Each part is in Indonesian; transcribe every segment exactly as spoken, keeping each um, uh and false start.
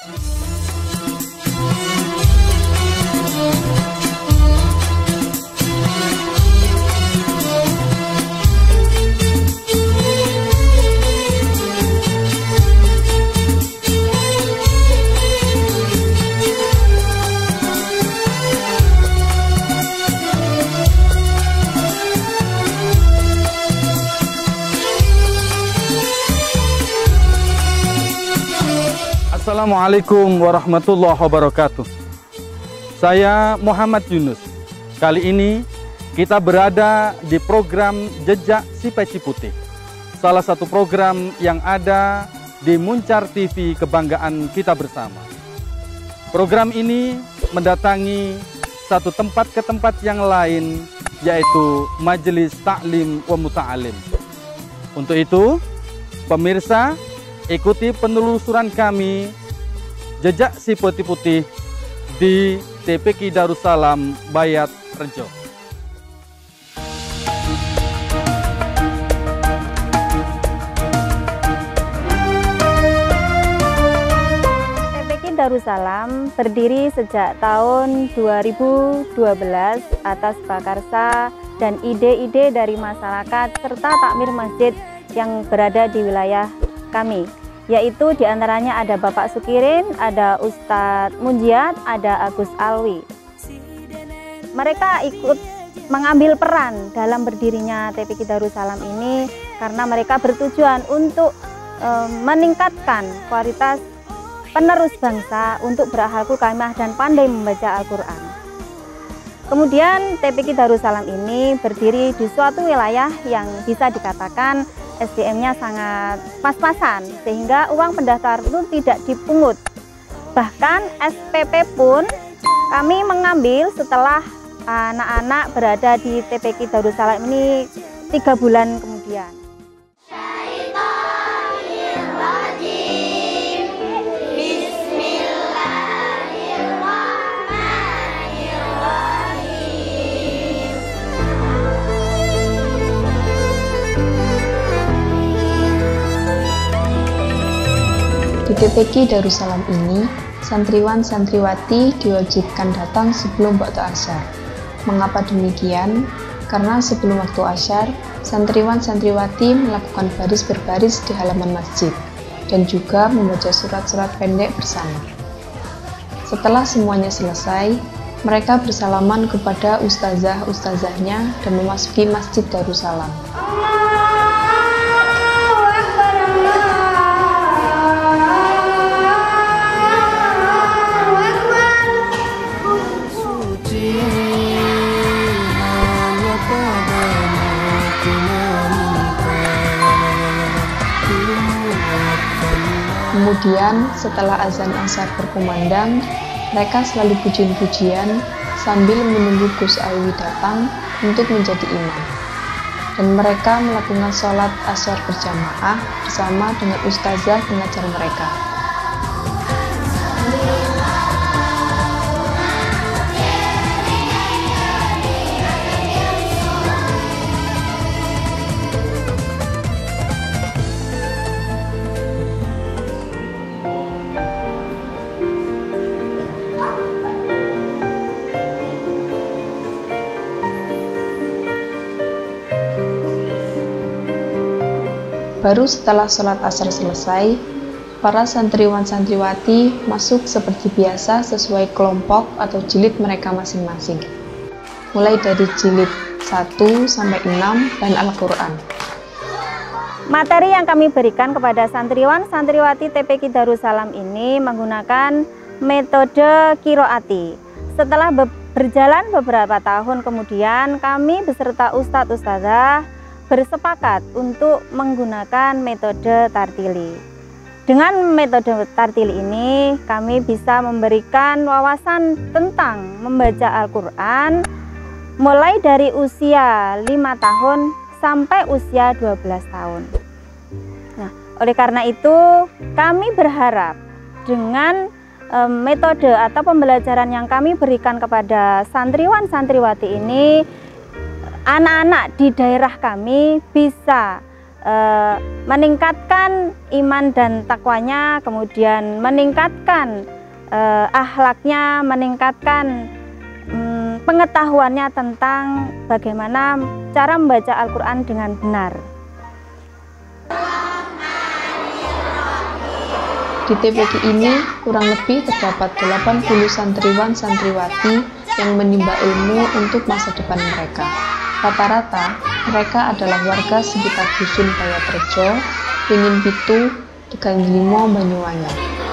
Assalamualaikum warahmatullahi wabarakatuh. Saya Muhammad Yunus. Kali ini kita berada di program Jejak Si Peci Putih, salah satu program yang ada di Muncar T V kebanggaan kita bersama. Program ini mendatangi satu tempat ke tempat yang lain, yaitu Majelis Ta'lim wa Muta'alim. Untuk itu, pemirsa, ikuti penelusuran kami Jejak Si Peci Putih di T P Q Darussalam Bayat Rejo. T P Q Darussalam berdiri sejak tahun dua ribu dua belas atas prakarsa dan ide-ide dari masyarakat serta takmir masjid yang berada di wilayah kami, yaitu diantaranya ada Bapak Sukirin, ada Ustadz Munjiat, ada Agus Alwi. Mereka ikut mengambil peran dalam berdirinya T P Q Darussalam ini karena mereka bertujuan untuk e, meningkatkan kualitas penerus bangsa untuk berakhlakul karimah dan pandai membaca Al-Quran. Kemudian T P Q Darussalam ini berdiri di suatu wilayah yang bisa dikatakan S D M-nya sangat pas-pasan, sehingga uang pendaftar itu tidak dipungut. Bahkan S P P pun kami mengambil setelah anak-anak berada di T P Q Darussalam ini tiga bulan kemudian. Di T P Q Darussalam ini, santriwan-santriwati diwajibkan datang sebelum waktu asyar. Mengapa demikian? Karena sebelum waktu asyar, santriwan-santriwati melakukan baris berbaris di halaman masjid dan juga membaca surat-surat pendek bersama. Setelah semuanya selesai, mereka bersalaman kepada ustazah-ustazahnya dan memasuki Masjid Darussalam. Kemudian setelah azan asar berkumandang, mereka selalu pujian-pujian sambil menunggu Gus Alwi datang untuk menjadi imam. Dan mereka melakukan sholat asar berjamaah bersama dengan ustazah pengajar mereka. Baru setelah sholat asar selesai, para santriwan-santriwati masuk seperti biasa sesuai kelompok atau jilid mereka masing-masing. Mulai dari jilid satu sampai enam dan Al-Quran. Materi yang kami berikan kepada santriwan-santriwati T P Q Darussalam ini menggunakan metode Qiroati. Setelah be berjalan beberapa tahun kemudian, kami beserta Ustadz Ustazah bersepakat untuk menggunakan metode tartili. Dengan metode tartili ini, kami bisa memberikan wawasan tentang membaca Al-Quran mulai dari usia lima tahun sampai usia dua belas tahun. Nah, oleh karena itu, kami berharap dengan e, metode atau pembelajaran yang kami berikan kepada santriwan-santriwati ini, anak-anak di daerah kami bisa eh, meningkatkan iman dan takwanya, kemudian meningkatkan eh, akhlaknya, meningkatkan mm, pengetahuannya tentang bagaimana cara membaca Al-Quran dengan benar. Di T P Q ini kurang lebih terdapat delapan puluh santriwan santriwati yang menimba ilmu untuk masa depan mereka. Rata-rata mereka adalah warga sekitar dusun Bayatrejo, Ringin Pitu, Tegal Limo, Banyuwangi.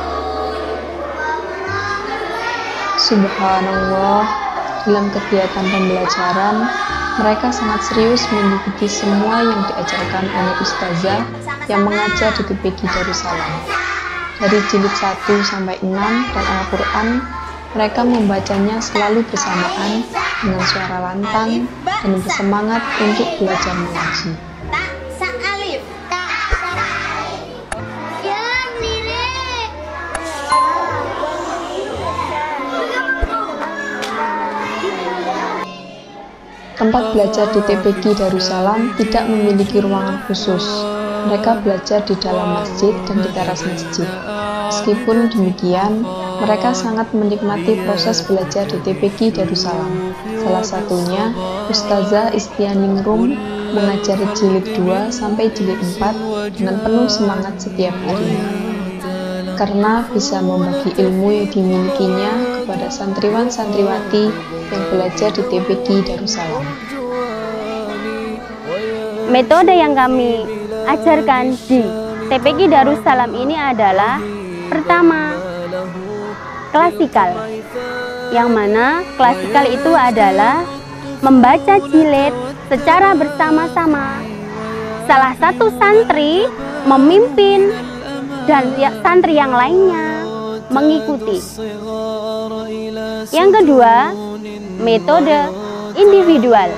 Subhanallah, dalam kegiatan pembelajaran mereka sangat serius mengikuti semua yang diajarkan oleh ustazah yang mengajar di T P Q Darussalam. Dari jilid satu sampai enam dan Al-Quran, mereka membacanya selalu bersamaan dengan suara lantang dan bersemangat untuk belajar mengaji. Tempat belajar di T P Q Darussalam tidak memiliki ruangan khusus. Mereka belajar di dalam masjid dan di teras masjid. Meskipun demikian, mereka sangat menikmati proses belajar di T P Q Darussalam. Salah satunya, Ustazah Istianingrum mengajar jilid dua sampai jilid empat dengan penuh semangat setiap harinya. Karena bisa membagi ilmu yang dimilikinya kepada santriwan-santriwati yang belajar di T P Q Darussalam. Metode yang kami ajarkan di T P Q Darussalam ini adalah pertama, klasikal, yang mana klasikal itu adalah membaca jilid secara bersama-sama. Salah satu santri memimpin dan santri yang lainnya mengikuti. Yang kedua, metode individual.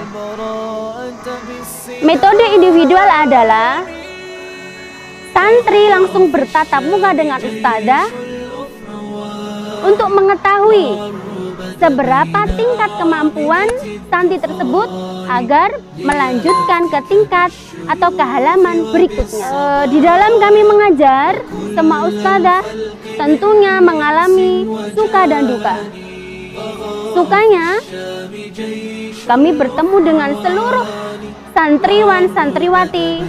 Metode individual adalah santri langsung bertatap muka dengan ustazah untuk mengetahui seberapa tingkat kemampuan santri tersebut agar melanjutkan ke tingkat atau ke halaman berikutnya. E, di dalam kami mengajar, semua ustazah tentunya mengalami suka dan duka. Sukanya, kami bertemu dengan seluruh santriwan santriwati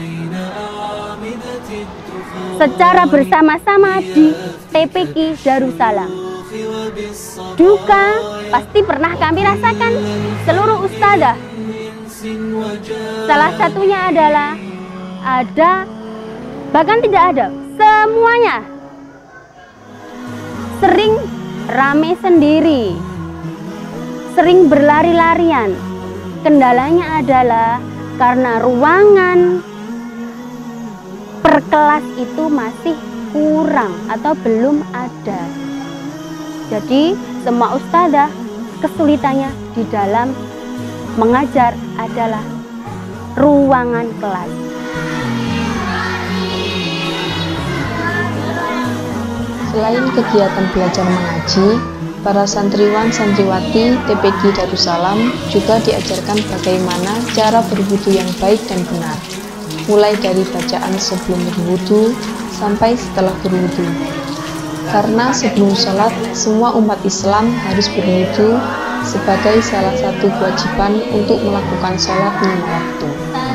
secara bersama-sama di T P Q Darussalam. Duka pasti pernah kami rasakan seluruh ustazah. Salah satunya adalah ada, bahkan tidak ada, semuanya sering rame sendiri, sering berlari-larian. Kendalanya adalah karena ruangan per kelas itu masih kurang atau belum ada. Jadi semua ustazah kesulitannya di dalam mengajar adalah ruangan kelas. Selain kegiatan belajar mengaji, para santriwan santriwati T P Q Darussalam juga diajarkan bagaimana cara berwudu yang baik dan benar, mulai dari bacaan sebelum berwudu sampai setelah berwudu. Karena sebelum sholat, semua umat Islam harus berwudu sebagai salah satu kewajiban untuk melakukan sholat lima waktu.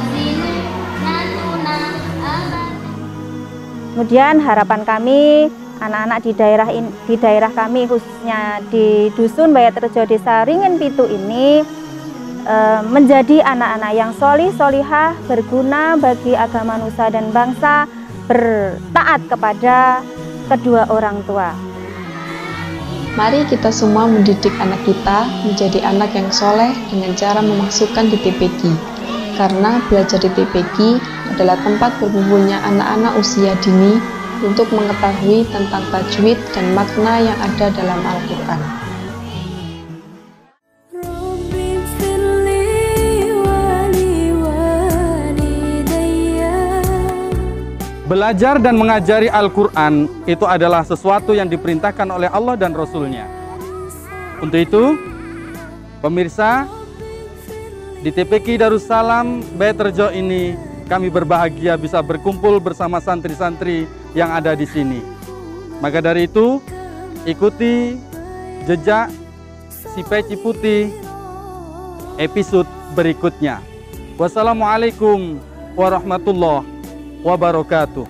Kemudian harapan kami, anak-anak di daerah in, di daerah kami khususnya di Dusun Bayatrejo Desa Ringin Pitu ini e, menjadi anak-anak yang solih solihah, berguna bagi agama nusa dan bangsa, bertaat kepada kedua orang tua. Mari kita semua mendidik anak kita menjadi anak yang soleh dengan cara memasukkan di T P Q. Karena belajar di T P Q adalah tempat berkumpulnya anak-anak usia dini untuk mengetahui tentang tajwid dan makna yang ada dalam Al-Quran. Belajar dan mengajari Al-Quran itu adalah sesuatu yang diperintahkan oleh Allah dan Rasul-Nya. Untuk itu, pemirsa, di T P Q Darussalam Bayatrejo ini kami berbahagia bisa berkumpul bersama santri-santri yang ada di sini. Maka dari itu, ikuti jejak Si Peci Putih episode berikutnya. Wassalamualaikum warahmatullahi wabarakatuh.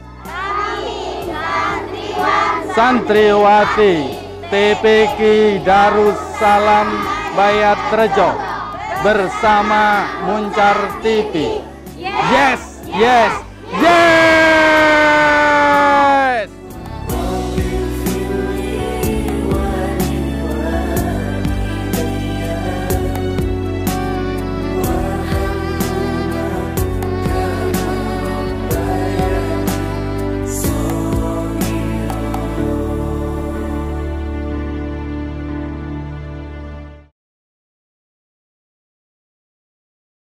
Santriwati T P Q Darussalam Bayat Rejo bersama Muncar T V. Yes, yes.